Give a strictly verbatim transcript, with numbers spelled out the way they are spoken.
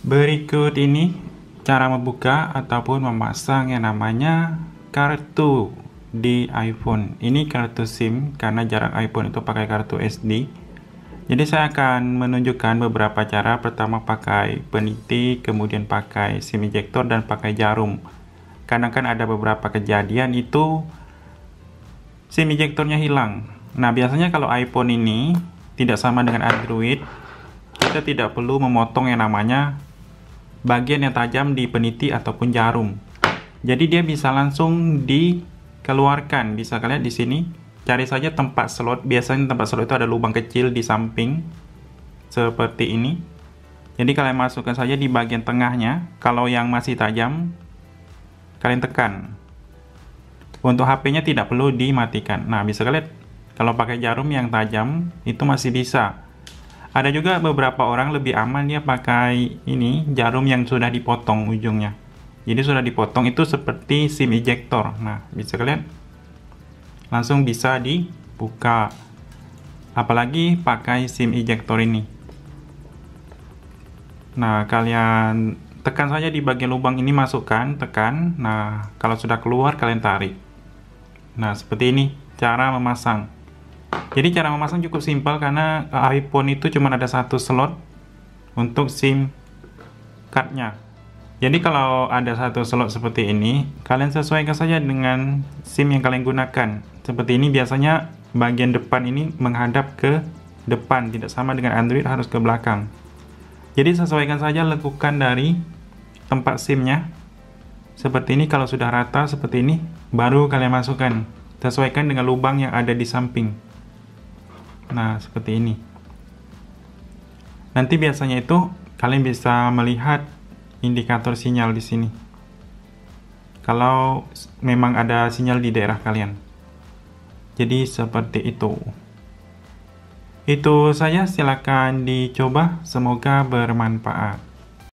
Berikut ini cara membuka ataupun memasang yang namanya kartu di iPhone. Ini kartu SIM karena jarak iPhone itu pakai kartu S D. Jadi saya akan menunjukkan beberapa cara. Pertama pakai peniti, kemudian pakai SIM ejector dan pakai jarum. Kadang kan ada beberapa kejadian itu SIM ejectornya hilang. Nah, biasanya kalau iPhone ini tidak sama dengan Android, kita tidak perlu memotong yang namanya bagian yang tajam di peniti ataupun jarum. Jadi dia bisa langsung dikeluarkan. Bisa kalian di sini cari saja tempat slot. Biasanya tempat slot itu ada lubang kecil di samping seperti ini. Jadi kalian masukkan saja di bagian tengahnya. Kalau yang masih tajam, kalian tekan. Untuk H P-nya tidak perlu dimatikan. Nah, bisa kalian kalau pakai jarum yang tajam itu masih bisa. Ada juga beberapa orang lebih aman dia pakai ini jarum yang sudah dipotong ujungnya. Jadi sudah dipotong itu seperti SIM ejector. Nah, bisa kalian langsung bisa dibuka. Apalagi pakai SIM ejector ini. Nah, kalian tekan saja di bagian lubang ini, masukkan, tekan. Nah, kalau sudah keluar kalian tarik. Nah, seperti ini cara memasang. Jadi cara memasang cukup simpel karena iPhone itu cuma ada satu slot untuk SIM cardnya. Jadi kalau ada satu slot seperti ini, kalian sesuaikan saja dengan SIM yang kalian gunakan. Seperti ini biasanya bagian depan ini menghadap ke depan, tidak sama dengan Android harus ke belakang. Jadi sesuaikan saja lekukan dari tempat SIM-nya. Seperti ini, kalau sudah rata seperti ini, baru kalian masukkan. Sesuaikan dengan lubang yang ada di samping. Nah, seperti ini. Nanti biasanya itu kalian bisa melihat indikator sinyal di sini. Kalau memang ada sinyal di daerah kalian. Jadi seperti itu. Itu saja, silakan dicoba, semoga bermanfaat.